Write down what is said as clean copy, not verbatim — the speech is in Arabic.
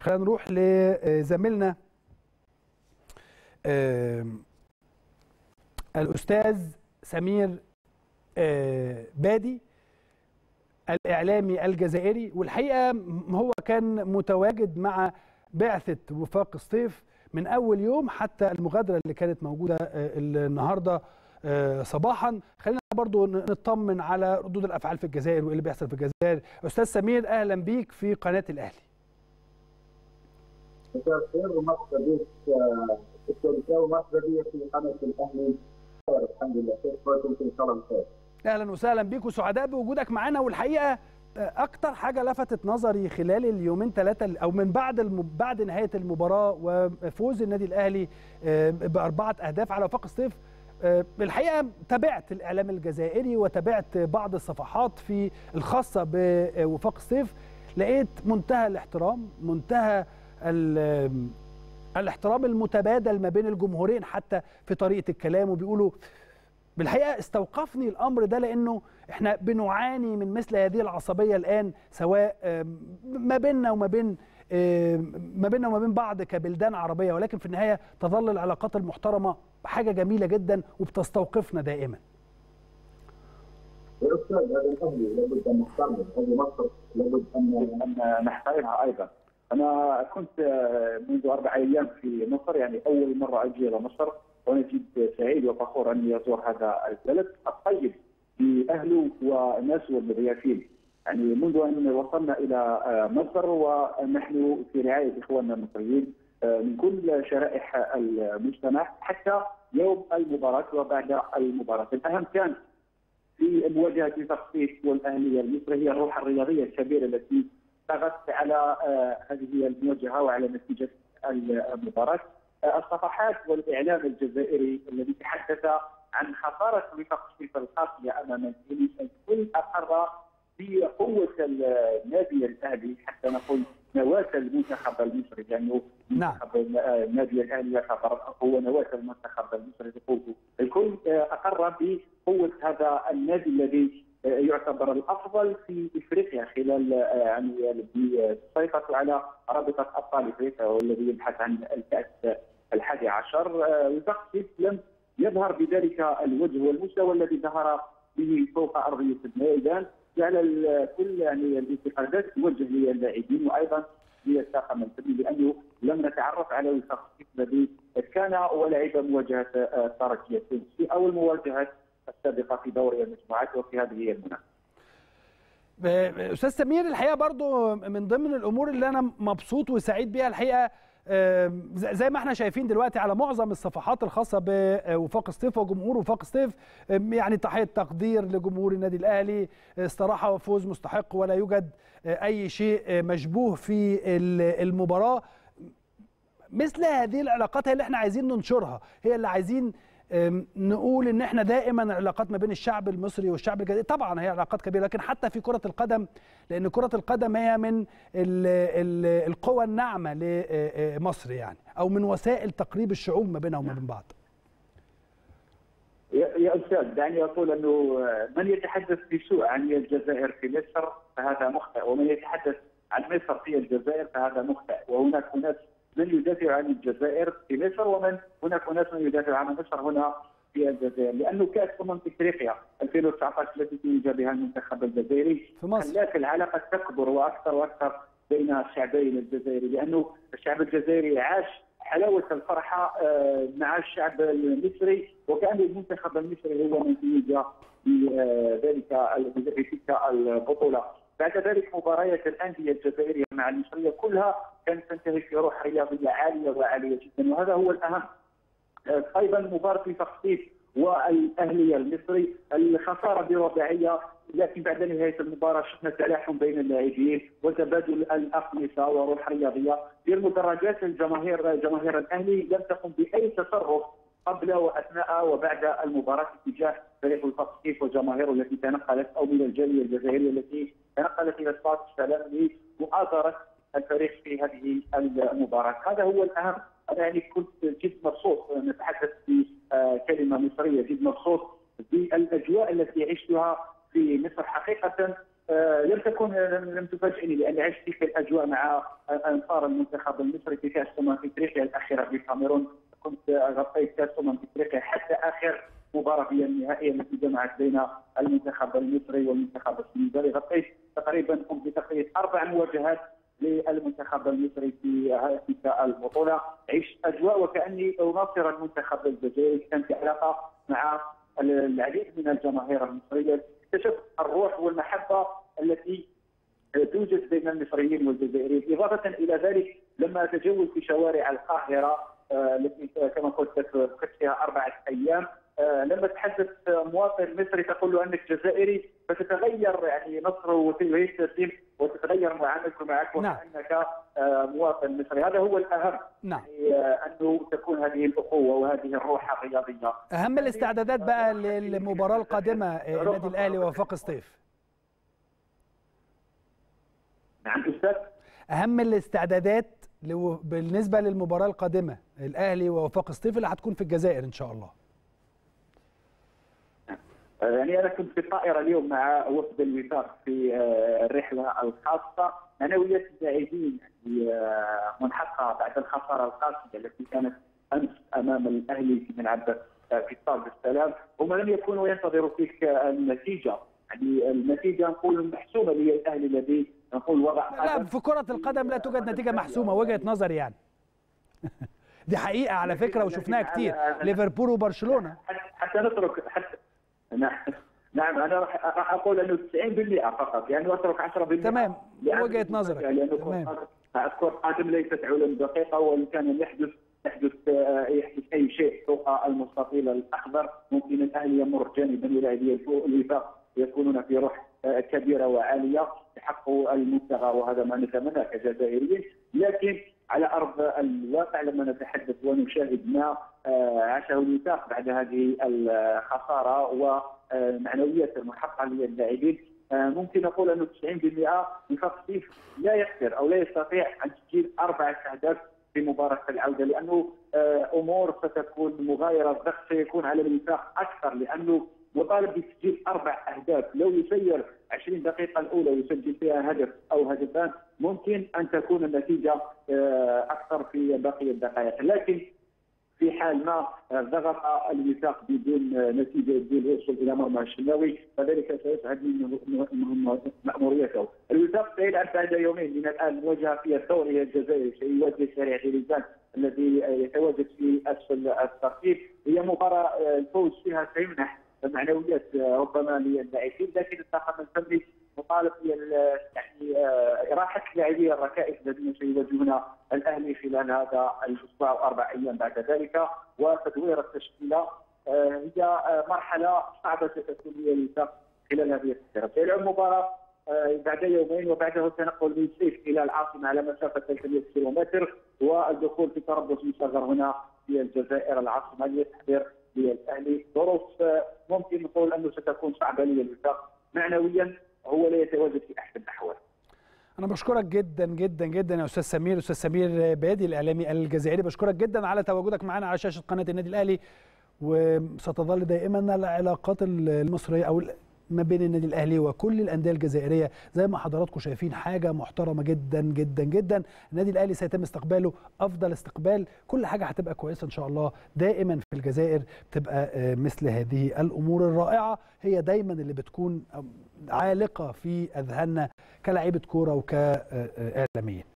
خلينا نروح لزميلنا الأستاذ سمير بادي الإعلامي الجزائري، والحقيقة هو كان متواجد مع بعثة وفاق سطيف من أول يوم حتى المغادرة اللي كانت موجودة النهاردة صباحا. خلينا برضو نطمن على ردود الأفعال في الجزائر وإيه اللي بيحصل في الجزائر. أستاذ سمير، أهلا بيك في قناة الأهلي. مساء الخير ومرحبا بك استاذ، ومرحبا بك في قناه الاهلي. الحمد لله، كيف حالكم؟ ان شاء الله بخير. اهلا وسهلا بيك وسعداء بوجودك معانا. والحقيقه اكتر حاجه لفتت نظري خلال اليومين ثلاثه او من بعد نهايه المباراه وفوز النادي الاهلي باربعه اهداف على وفاق سطيف، الحقيقه تابعت الاعلام الجزائري وتابعت بعض الصفحات في الخاصه بوفاق سطيف، لقيت منتهى الاحترام، منتهى الاحترام المتبادل ما بين الجمهورين حتى في طريقه الكلام. وبيقولوا بالحقيقه استوقفني الامر ده لانه احنا بنعاني من مثل هذه العصبيه الان، سواء ما بيننا وما بين بعض كبلدان عربيه، ولكن في النهايه تظل العلاقات المحترمه حاجه جميله جدا وبتستوقفنا دائما. يا استاذ، هذا الاهلي لابد ان نحترمه، هذه مصر لابد ان نحترمها ايضا. انا كنت منذ 4 ايام في مصر، يعني اول مره اجي الى مصر، وانا جد سعيد وفخور اني ازور هذا البلد الطيب باهله وناسه والضيافين. يعني منذ ان وصلنا الى مصر ونحن في رعايه اخواننا المصريين من كل شرائح المجتمع حتى يوم المباراه وبعد المباراه. الاهم كان في مواجهه تخطيط والاهليه المصري هي الروح الرياضيه الكبيره التي طغت على هذه المواجهه وعلى نتيجه المباراه. الصفحات والاعلام الجزائري الذي تحدث عن خساره وفاق سطيف القاسيه امام الكل اقر بقوه النادي الاهلي، حتى نقول نواه المنتخب المصري، لانه منتخب النادي الاهلي يعتبر هو نواه المنتخب المصري بقوته. الكل اقر بقوه هذا النادي الذي يعتبر الافضل في افريقيا خلال يعني الذي سيطر على رابطه ابطال افريقيا والذي يبحث عن الكاس 11. وفاق سطيف لم يظهر بذلك الوجه والمستوى الذي ظهر به فوق ارضيه الميدان، جعل كل يعني الانتقادات توجه للاعبين وايضا للطاقم الفني، لانه لم نتعرف على وفاق سطيف الذي كان ولعب مواجهه ترجي في اول مواجهات السابقه في دوري المجموعات، وفي هذه هي المنافسه. استاذ سمير، الحقيقه برضو من ضمن الامور اللي انا مبسوط وسعيد بيها الحقيقه، زي ما احنا شايفين دلوقتي على معظم الصفحات الخاصه بوفاق سطيف وجمهور وفاق سطيف، يعني تحيه تقدير لجمهور النادي الاهلي، استراحه وفوز مستحق ولا يوجد اي شيء مشبوه في المباراه. مثل هذه العلاقات هي اللي احنا عايزين ننشرها، هي اللي عايزين نقول ان احنا دائما العلاقات ما بين الشعب المصري والشعب الجزائري طبعا هي علاقات كبيره، لكن حتى في كره القدم، لان كره القدم هي من القوى الناعمه لمصر، يعني او من وسائل تقريب الشعوب ما بينها وما بين بعض. يا استاذ، دعني اقول انه من يتحدث بسوء عن الجزائر في مصر فهذا مخطئ، ومن يتحدث عن مصر في الجزائر فهذا مخطئ. وهناك ناس من يدافع عن الجزائر في مصر، هناك ناس من يدافع عن مصر هنا في الجزائر، لانه كاس افريقيا 2019 التي توج بها المنتخب الجزائري خلات العلاقه تكبر واكثر واكثر بين الشعبين الجزائري، لانه الشعب الجزائري عاش حلاوه الفرحه مع الشعب المصري، وكان المنتخب المصري هو من توج في تلك البطوله. بعد ذلك مباريات الانديه الجزائريه مع المصريه كلها كانت تنتهي في روح رياضيه عاليه وعاليه جدا، وهذا هو الاهم. ايضا مباراه وفاق سطيف والاهلي المصري، الخساره برباعيه، لكن بعد نهايه المباراه شفنا تلاحم بين اللاعبين وتبادل الاقمصه وروح رياضيه. في المدرجات جماهير الاهلي لم تقم باي تصرف قبل واثناء وبعد المباراه تجاه فريق وفاق سطيف وجماهيره التي تنقلت، او من الجاليه الجزائريه التي تنقلت الى استاد السلام لمؤازره الفريق في هذه المباراه. هذا هو الاهم. انا يعني كنت جد مبسوط، نتحدث بكلمه مصريه، جد مبسوط بالاجواء التي عشتها في مصر. حقيقه لم تفاجئني، لاني عشت تلك الاجواء مع انصار المنتخب المصري في كاس افريقيا الاخيره في الكاميرون. كنت غطيت كاس افريقيا حتى اخر مباراه هي النهائيه التي جمعت بين المنتخب المصري والمنتخب السنغالي. غطيت تقريبا، قمت بتغطيه 4 مواجهات للمنتخب المصري في تلك البطوله. عشت اجواء وكاني اناصر المنتخب الجزائري. كانت علاقه مع العديد من الجماهير المصريه. اكتشفت الروح والمحبه التي توجد بين المصريين والجزائريين. اضافه الى ذلك، لما اتجول في شوارع القاهره التي كما قلت لك بقيت فيها 4 ايام، لما تحدث مواطن مصري تقول له انك جزائري، فتتغير يعني نصره وتبتسم وتتغير معاملته معك وكانك مواطن مصري. هذا هو الاهم. يعني انه تكون هذه الاخوه وهذه الروح الرياضيه. اهم الاستعدادات بقى للمباراه القادمه النادي الاهلي ووفاق سطيف. نعم استاذ. اهم الاستعدادات بالنسبه للمباراه القادمه الاهلي ووفاق سطيف اللي هتكون في الجزائر ان شاء الله. يعني انا كنت في الطائره اليوم مع وفد الوفاق في الرحله الخاصه. معنويات اللاعبين منحقه بعد الخساره القاسيه التي كانت امس امام الاهلي في ملعب في استاد السلام. هم لم يكونوا ينتظروا تلك النتيجه، يعني النتيجه نقول محسومه للاهلي الذي نقول وضع. لا، في كره القدم لا توجد نتيجه محسومه، وجهه نظري يعني. دي حقيقه على فكره وشفناها كتير، ليفربول وبرشلونه. حتى نترك نعم انا راح اقول انه 90% فقط، يعني اترك 10%. تمام، وجهه نظرك. تمام. اذكر قادم ليست علم دقيقه، وان كان يحدث اي شيء فوق المستطيل الاخضر ممكن الاهلي يمر جانبا ولاعبي الوفاق يكونون في روح كبيره وعاليه يحققوا المنتخب، وهذا ما نتمناه كجزائريين. لكن على ارض الواقع لما نتحدث ونشاهد ما عاشه الوفاق بعد هذه الخساره ومعنويات المحققه للاعبين، ممكن نقول انه 90% وفاق سطيف لا يقدر او لا يستطيع ان تسجيل 4 أهداف في مباراه العوده، لانه امور ستكون مغايره. الضغط سيكون على الوفاق اكثر، لانه مطالب بتسجيل 4 أهداف. لو يسير 20 دقيقه الاولى ويسجل فيها هدف او هدفان ممكن ان تكون النتيجه اكثر في باقي الدقائق. لكن في حال ما ضغط الوفاق بدون نتيجه بدون يوصل الى مرمى الشناوي فذلك سيسعد من مأموريته. الوفاق سيلعب بعد يومين من الان مواجهه في الدوري الجزائري، سيواجه شارع غريزان الذي يتواجد في اسفل الترتيب. هي مباراه الفوز فيها سيمنح معنويات ربما للاعبين، لكن الطاقم الفني مطالب يعني راحه لاعبي الركائز الذين سيواجهون الاهلي خلال هذا الاسبوع و4 ايام بعد ذلك، وتدوير التشكيله. هي مرحله صعبه ستكون للوفاق خلال هذه الفتره. سيلعب مباراه بعد يومين، وبعده التنقل من سيف الى العاصمه على مسافه 300 كيلومتر، والدخول في تربص مصغر هنا في الجزائر العاصمه للتحضير للاهلي. ظروف ممكن نقول انه ستكون صعبه للوفاق معنويا، هو لا يتواجد في احسن الاحوال. انا بشكرك جدا جدا جدا يا استاذ سمير بادي الاعلامي الجزائري. بشكرك جدا على تواجدك معنا على شاشه قناه النادي الاهلي، وستظل دائما العلاقات المصريه او ما بين النادي الاهلي وكل الانديه الجزائريه زي ما حضراتكم شايفين حاجه محترمه جدا جدا جدا. النادي الاهلي سيتم استقباله افضل استقبال، كل حاجه هتبقى كويسه ان شاء الله. دائما في الجزائر بتبقى مثل هذه الامور الرائعه هي دايما اللي بتكون عالقه في اذهاننا كلاعيبه كوره وكاعلاميين.